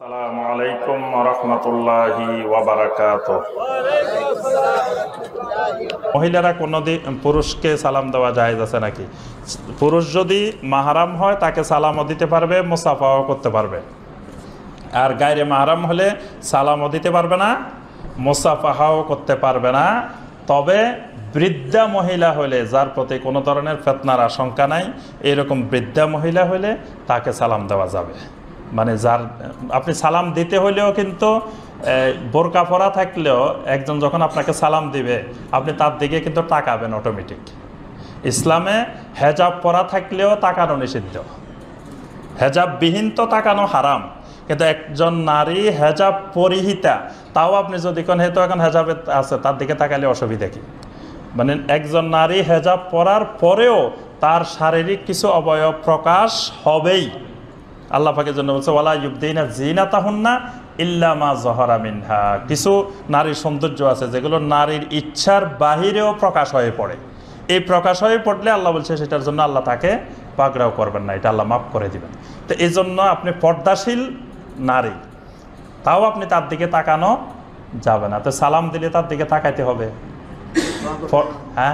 আসসালামু আলাইকুম ওয়া রাহমাতুল্লাহি ওয়া বারাকাতুহু। মহিলারা কোনদিন পুরুষকে সালাম দেওয়া জায়েজ আছে নাকি? পুরুষ যদি মাহরাম হয় তাকে সালামও দিতে পারবে, মুসাফাও করতে পারবে। আর গায়রে মাহরাম হলে সালামও দিতে পারবে না, মুসাফাহাও করতে পারবে না। তবে বৃদ্ধা মহিলা হলে, যার প্রতি কোনো ধরনের ফিতনার আশঙ্কা নাই, এরকম বৃদ্ধা মহিলা হলে তাকে সালাম দেওয়া যাবে। মানে যার আপনি সালাম দিতে হলেও কিন্তু বোরকা পরা থাকলেও একজন যখন আপনাকে সালাম দিবে আপনি তার দিকে কিন্তু তাকাবেন অটোমেটিক। ইসলামে হেজাব পরা থাকলেও তাকানো নিষিদ্ধ, হেজাববিহীন তো তাকানো হারাম। কিন্তু একজন নারী হেজাব পরিহিতা, তাও আপনি যদি কোন হেতু এখন হেজাবে আছে তার দিকে তাকালে অসুবিধা কি? মানে একজন নারী হেজাব পরার পরেও তার শারীরিক কিছু অবয়ব প্রকাশ হবেই। আল্লাহ পাকের জন্য বলছে ওয়ালা ইউবদিনা জিনাতাহুন্না ইল্লা মা যহারা মিনহা। কিছু নারীর সৌন্দর্য আছে যেগুলো নারীর ইচ্ছার বাহিরেও প্রকাশ হয়ে পড়ে। এই প্রকাশ হয়ে পড়লে আল্লাহ বলছে সেটার জন্য আল্লাহ তাকে পাকড়াও করবেন না, এটা আল্লাহ মাফ করে দিবেন। তো এই জন্য আপনি পর্দাশীল নারী, তাও আপনি তার দিকে তাকানো যাবে না। তো সালাম দিলে তার দিকে তাকাইতে হবে। হ্যাঁ,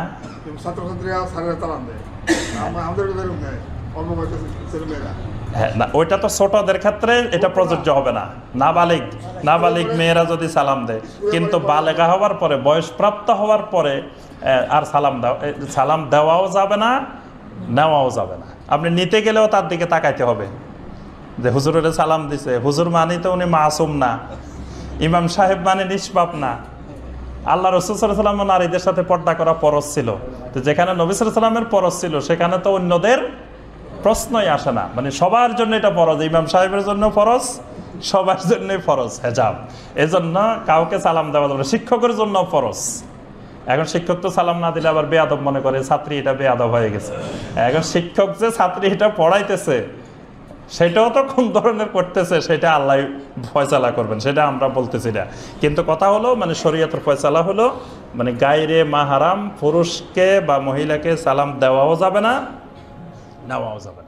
হ্যাঁ, না ওইটা তো ছোটদের ক্ষেত্রে এটা প্রযোজ্য হবে না। নাবালিগ মেয়েরা যদি সালাম দেয়, কিন্তু বালেগা হওয়ার পরে, বয়সপ্রাপ্ত হওয়ার পরে আর সালাম দেওয়াও যাবে না, নেওয়াও যাবে না। আপনি নিতে গেলেও তার দিকে তাকাইতে হবে যে হুজুরের সালাম দিছে। হুজুর মানি তো উনি মাসুম না, ইমাম সাহেব মানে নিষ্পাপ না। আল্লাহ রাসূল সাল্লাল্লাহু আলাইহি ওয়াসাল্লাম নারীদের সাথে পর্দা করা ফরজ ছিল। তো যেখানে নবী সাল্লাল্লাহু আলাইহি ওয়াসাল্লামের ফরজ ছিল সেখানে তো অন্যদের প্রশ্নই আসে না। মানে সবার জন্য এটা ফরজ, ইমাম সাহেবের জন্য ফরজ, সবার জন্যই ফরজ হেজাব। এজন্য কাউকে সালাম দেওয়া যাবে না। শিক্ষকের জন্য ফরজ। এখন শিক্ষক তো সালাম না দিলে আবার বেয়াদব মনে করে, ছাত্রী এটা বেয়াদব হয়ে গেছে। এখন শিক্ষক যে ছাত্রী এটা পড়াইতেছে সেটাও তো কোন ধরনের করতেছে সেটা আল্লাহ ফয়সালা করবেন, সেটা আমরা বলতেছি না। কিন্তু কথা হলো মানে শরীয়তের ফয়সালা হলো মানে গায়রে মাহরাম পুরুষকে বা মহিলাকে সালাম দেওয়াও যাবে না, নেওয়াও যাবে না।